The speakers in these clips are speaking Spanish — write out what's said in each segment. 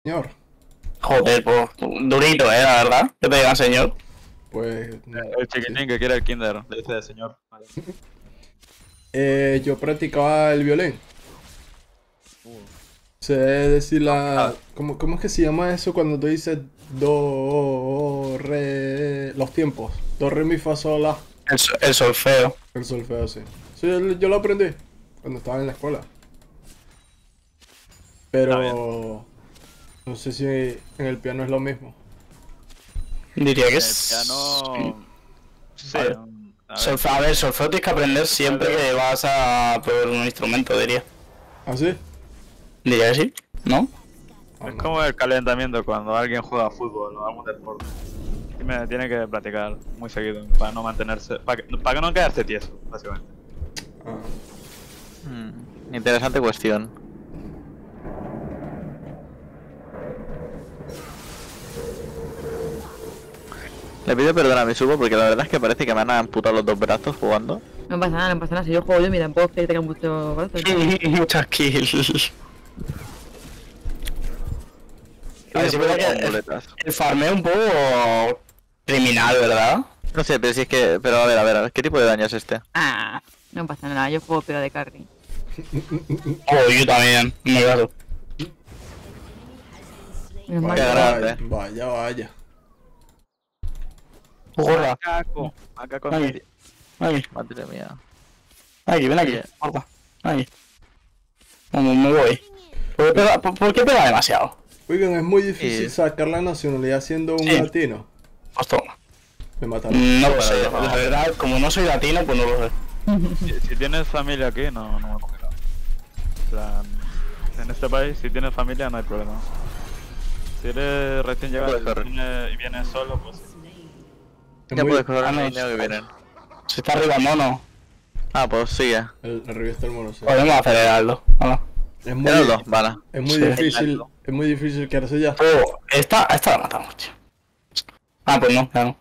Señor, Joder, pues durito, la verdad. ¿Qué te digan, señor? pues El chiquitín que quiere el kinder, le dice señor. Vale. yo practicaba el violín. Sé decir la... ¿Cómo es que se llama eso cuando tú dices do, re... Los tiempos. Do, re, mi, fa, sol, la. El solfeo. El solfeo, sí. Sí, yo lo aprendí cuando estaba en la escuela. Pero... No sé si en el piano es lo mismo. Diría que El es. piano. Sí. Vale. A ver, solfeo tienes que aprender siempre que vas a por un instrumento, diría. ¿Ah, sí? Diría que sí, ¿no? Es como el calentamiento cuando alguien juega fútbol o algún deporte. Tiene que practicar muy seguido para no mantenerse. Para que no quedarse tieso, básicamente. Ah. Interesante cuestión. Le pido perdón a mi subo porque la verdad es que parece que me han amputado los dos brazos jugando. No pasa nada, no pasa nada. Si yo juego yo, mira, tampoco es que tenga mucho brazos. Muchas kills. A ver, si es verdad que el farmeo es un poco criminal, ¿verdad? No sé, pero si es que... Pero a ver, ¿qué tipo de daño es este? Ah, no pasa nada, yo juego pero de carry. Oh, yo también, me caso. Menos mal. Qué grande. Vaya. Gorra. Acá con Aquí, aquí, Madre mía. aquí, ven aquí, gorra. Aquí. Vamos, me voy. ¿Por qué pega demasiado? Oigan, es muy difícil sacar la nacionalidad siendo un Sí. latino. Pues toma. Me mataron. No lo sé, la verdad, como no soy latino, pues no lo sé. Si tienes familia aquí, no me pongas. En plan, en este país, si tienes familia, no hay problema. Si eres recién llegado y vienes solo, pues sí. Es Ya muy- puedes coger Ah, el no, niño que vienen. Si está arriba el mono, Ah, pues sigue. Arriba está el mono, sí. podemos acelerarlo. Vamos. Es muy, Eran dos, vale. es muy Sí. difícil. Es muy difícil quedarse ya. Oh, esta la matamos, tío. Ah, pues no, ya no.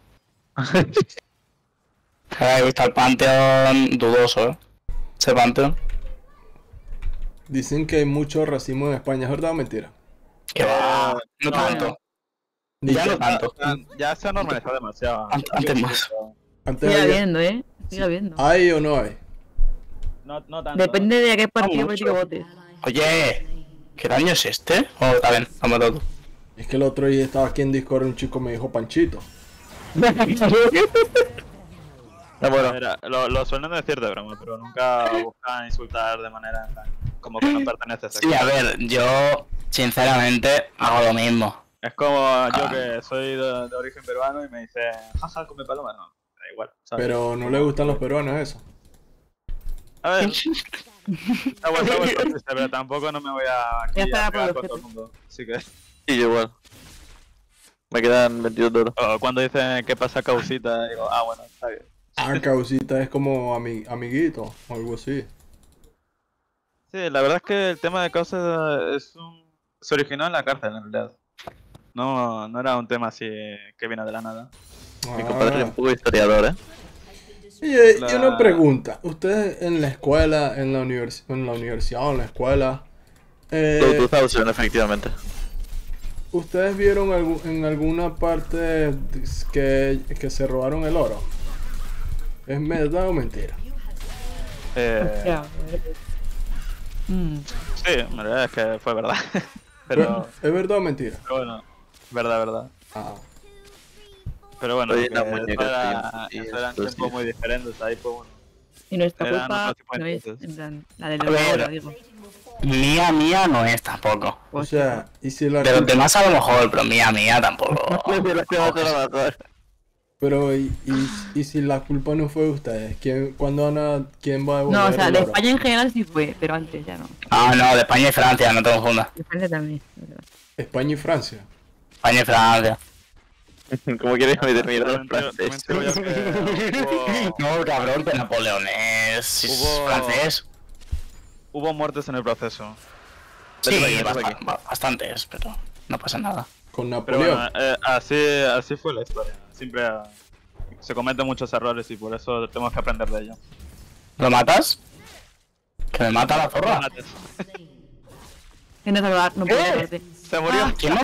Ahí está el Panteón dudoso, ese Panteón. Dicen que hay mucho racismo en España, ¿es verdad o mentira? Que va, no tanto. Ni Ya que- no tanto. Ya se ha normalizado demasiado. Antes más. Antes Sigue había- habiendo, sigue habiendo. ¿Hay o no hay? No tanto. Depende de a qué partido mucho. político votes. Oye, ¿qué daño es este? Oh, está bien, lo matado tú. Es que el otro día estaba aquí en Discord un chico me dijo Panchito. Bueno, Mira, lo suelen decir de broma, pero nunca buscan insultar de manera como que no perteneces aquí. Sí, a ver, yo sinceramente hago lo mismo. Es como yo que soy de origen peruano y me dice, jaja, come paloma. No, da igual. ¿sabes? Pero no le gustan los peruanos eso. A ver, está bueno el chiste, pero tampoco no me voy a aquí Ya está, a pegar por con todo los el mundo. Así que, y yo igual. Me quedan 22 duros. o cuando dicen qué pasa causita, digo, ah, bueno, está bien. Ah, causita es como amiguito o algo así. Sí, la verdad es que el tema de causa se originó en la cárcel, en realidad. No era un tema así que viene de la nada. Mi compadre es un Ah. poco historiador, Y una pregunta. Ustedes en la escuela, en la universidad o en la escuela, Low 2000, efectivamente. ¿ustedes vieron en alguna parte que se robaron el oro? ¿Es verdad o mentira? Ya, Sí, en realidad es que fue verdad. pero ¿Es verdad o mentira? bueno, verdad. Ah. Pero bueno, Oye, que las muñecas, eso eran sí, tiempos sí. muy diferentes. Ahí pues bueno. Y nuestra Eran culpa otros tipos de no es, entonces. en plan, la del A ver. ahora, digo. Mía no es tampoco. O sea, y si la De los demás a lo mejor, pero mía tampoco. Pero y si la culpa no fue de ustedes, ¿quién va a devolver No, o sea, el de oro? España en general sí fue, pero antes ya no. Ah, no, de España y Francia, no te confundas. De Francia también. es verdad. España y Francia. España y Francia. ¿Cómo quieres meter mi También grado te- francés? también te digo yo que No, cabrón, que Napoleón es Hubo- francés. hubo muertes en el proceso. Sí, Vete para aquí. bastantes, pero no pasa nada. Con Pero Napoleón. bueno, así fue la historia. Siempre se cometen muchos errores y por eso tenemos que aprender de ello. ¿Lo matas? ¿Que me mata la zorra? Que no salvar, no puedo ¿Qué? salvarte. Se murió. ¿Quién